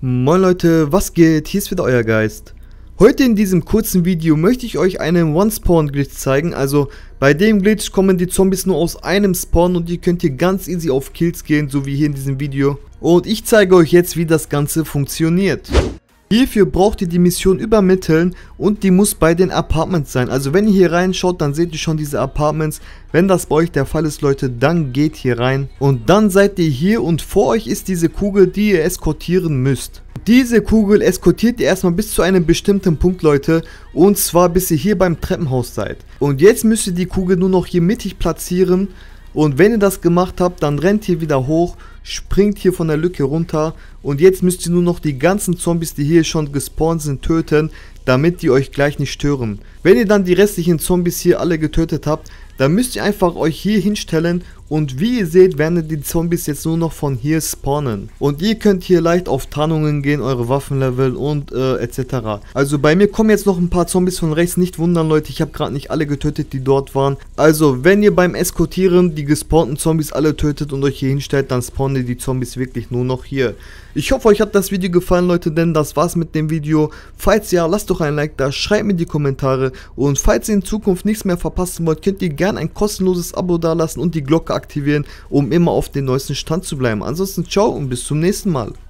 Moin Leute, was geht? Hier ist wieder euer Geist. Heute in diesem kurzen Video möchte ich euch einen One-Spawn-Glitch zeigen. Also bei dem Glitch kommen die Zombies nur aus einem Spawn und ihr könnt hier ganz easy auf Kills gehen, so wie hier in diesem Video. Und ich zeige euch jetzt, wie das Ganze funktioniert. Hierfür braucht ihr die Mission übermitteln und die muss bei den Apartments sein. Also wenn ihr hier reinschaut, dann seht ihr schon diese Apartments. Wenn das bei euch der Fall ist, Leute, dann geht hier rein. Und dann seid ihr hier und vor euch ist diese Kugel, die ihr eskortieren müsst. Diese Kugel eskortiert ihr erstmal bis zu einem bestimmten Punkt, Leute. Und zwar bis ihr hier beim Treppenhaus seid. Und jetzt müsst ihr die Kugel nur noch hier mittig platzieren. Und wenn ihr das gemacht habt, dann rennt ihr wieder hoch, springt hier von der Lücke runter und jetzt müsst ihr nur noch die ganzen Zombies, die hier schon gespawnt sind, töten, damit die euch gleich nicht stören. Wenn ihr dann die restlichen Zombies hier alle getötet habt, dann müsst ihr einfach euch hier hinstellen und wie ihr seht, werden die Zombies jetzt nur noch von hier spawnen. Und ihr könnt hier leicht auf Tarnungen gehen, eure Waffenlevel und etc. Also bei mir kommen jetzt noch ein paar Zombies von rechts, nicht wundern Leute, ich habe gerade nicht alle getötet, die dort waren. Also wenn ihr beim Eskortieren die gespawnten Zombies alle tötet und euch hier hinstellt, dann spawnen die Zombies wirklich nur noch hier. Ich hoffe, euch hat das Video gefallen, Leute, denn das war's mit dem Video. Falls ja, lasst doch ein Like da, schreibt mir in die Kommentare und falls ihr in Zukunft nichts mehr verpassen wollt, könnt ihr gerne ein kostenloses Abo dalassen und die Glocke aktivieren, um immer auf dem neuesten Stand zu bleiben. Ansonsten ciao und bis zum nächsten Mal.